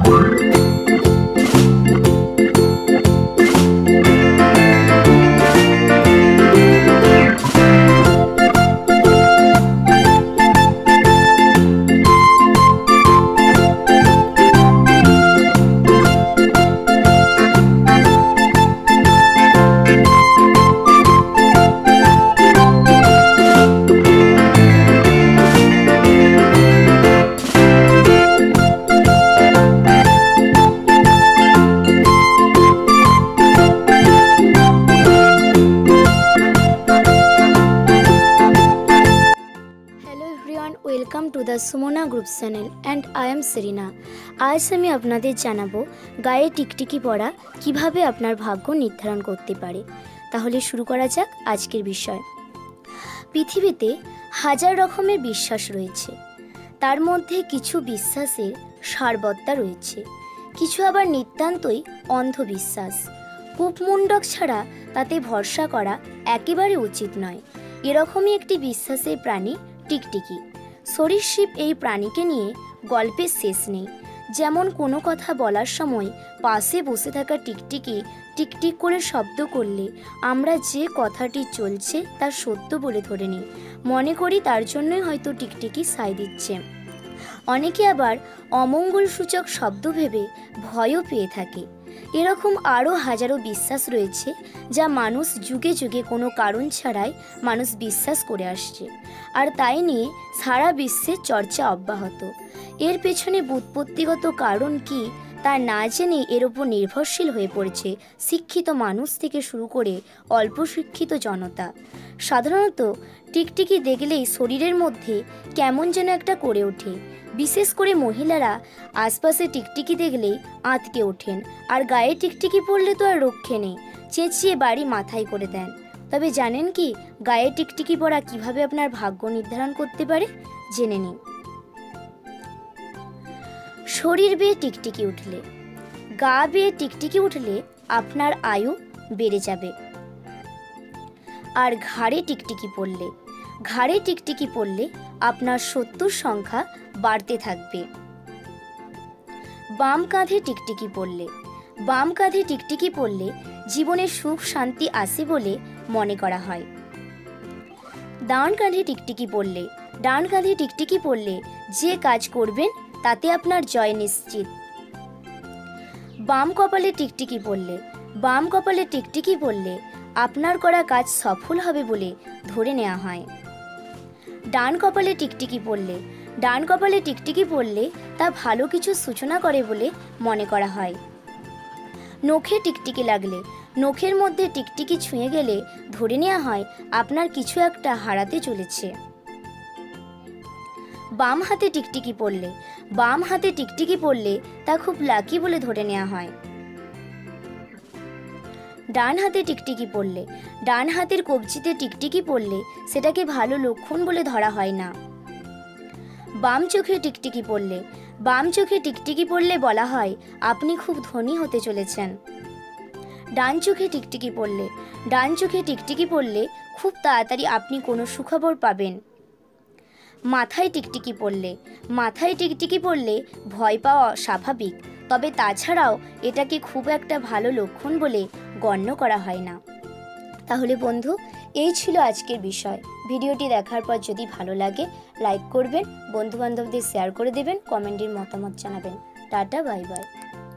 Welcome to the Sumana group channel and I am Serena. আজ আমি আপনাদের জানাবো গায়ে টিকটিকি পরা কিভাবে আপনার ভাগ্য নির্ধারণ করতে পারে। তাহলে শুরু করা যাক আজকের বিষয়। পৃথিবীতে হাজার রকমের বিশ্বাস রয়েছে, তার মধ্যে কিছু বিশ্বাসের সারবত্তা রয়েছে, কিছু আবার নিতান্তই অন্ধবিশ্বাস। কূপমণ্ডক ছাড়া তাতে ভরসা করা একেবারে উচিত নয়। এরকমই একটি বিশ্বাসের প্রাণী টিকটিকি। সরীসৃপ এই প্রাণীকে নিয়ে গল্পের শেষ নেই। যেমন কোনো কথা বলার সময় পাশে বসে থাকা টিকটিকি টিকটিক করে শব্দ করলে আমরা যে কথাটি চলছে তা সত্য বলে ধরে নিই, মনে করি তার জন্যই হয়তো টিকটিকি সায় দিচ্ছে। অনেকে আবার অমঙ্গলসূচক শব্দ ভেবে ভয়ও পেয়ে থাকে। এরকম আরও হাজারো বিশ্বাস রয়েছে যা মানুষ যুগে যুগে কোনো কারণ ছাড়াই মানুষ বিশ্বাস করে আসছে, আর তাই নিয়ে সারা বিশ্বে চর্চা অব্যাহত। এর পেছনে ব্যুৎপত্তিগত কারণ কি তা না জেনে এর ওপর নির্ভরশীল হয়ে পড়েছে শিক্ষিত মানুষ থেকে শুরু করে অল্প শিক্ষিত জনতা। সাধারণত টিকটিকি দেখলেই শরীরের মধ্যে কেমন যেন একটা করে ওঠে। বিশেষ করে মহিলারা আশপাশে টিকটিকি দেখলেই আঁতকে ওঠেন, আর গায়ে টিকটিকি পড়লে তো আর রক্ষে নেই, চেঁচিয়ে বাড়ি মাথায় করে দেন। তবে জানেন কি গায়ে টিকটিকি পরা কিভাবে আপনার ভাগ্য নির্ধারণ করতে পারে? জেনে নিন। শরীর বেয়ে টিকটিকি উঠলে, গা বেয়ে টিকটিকি উঠলে আপনার আয়ু বেড়ে যাবে। আর ঘাড়ে টিকটিকি পড়লে আপনার শত্রুর সংখ্যা বাড়তে থাকবে। বাম কাঁধে টিকটিকি পড়লে জীবনে সুখ শান্তি আসে বলে মনে করা হয়। ডান কাঁধে টিকটিকি পড়লে যে কাজ করবেন তাতে আপনার জয় নিশ্চিত। বাম কপালে টিকটিকি পড়লে আপনার করা কাজ সফল হবে বলে ধরে নেওয়া হয়। ডান কপালে টিকটিকি পড়লে তা ভালো কিছু সূচনা করে বলে মনে করা হয়। নখে টিকটিকি লাগলে, নখের মধ্যে টিকটিকি ছুঁয়ে গেলে ধরে নেওয়া হয় আপনার কিছু একটা হারাতে চলেছে। বাম হাতে টিকটিকি পড়লে তা খুব লাকি বলে ধরে নেওয়া হয়। ডান হাতের কবজিতে টিকটিকি পড়লে সেটাকে ভালো লক্ষণ বলে ধরা হয় না। বাম চোখে টিকটিকি পড়লে বলা হয় আপনি খুব ধনী হতে চলেছেন। ডান চোখে টিকটিকি পড়লে খুব তাড়াতাড়ি আপনি কোনো সুখবর পাবেন। মাথায় টিকটিকি পড়লে ভয় পাওয়া স্বাভাবিক, তবে তাছাড়াও এটাকে খুব একটা ভালো লক্ষণ বলে গণ্য করা হয় না। তাহলে বন্ধু, এই ছিল আজকের বিষয়। ভিডিওটি দেখার পর যদি ভালো লাগে লাইক করবেন, বন্ধুবান্ধবদের শেয়ার করে দেবেন, কমেন্টের মতামত জানাবেন। Tata, bye by.